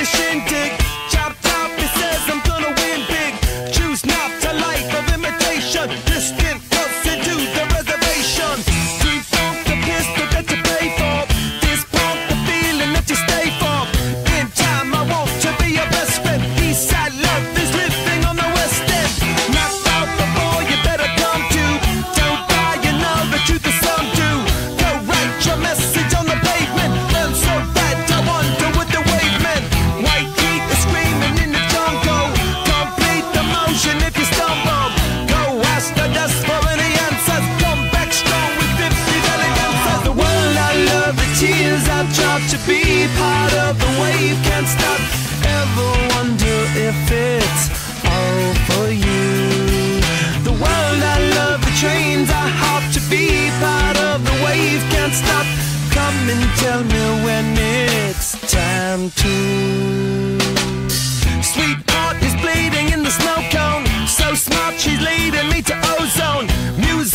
the shindig. Chop, chop, it says I'm gonna win big. Choose not a life of imitation. Distant cuts into the reservation. Street funk, the pistol that you pay for. This punk, the feeling that you stay for. In time, I want to be your best friend. Eastside love is living on the west end. Knocked out before you better come to. Don't die, you know the truth is some do. Go write your message on the pavement. Burn so bad, I wonder what the wave meant. White heat is screaming in the jungle. Complete the motion if you stumble. Go ask the dust for any answers. Come back strong with 50 belly dancers. The world I love, the tears I drop to be part of the wave. Can't stop, ever wonder if it's all for you. The world I love, the trains I hop to be part of the wave. Can't stop, come and tell me when it's time to. Sweetheart is bleeding in the snow cone. So smart, she's leading me to ozone. Music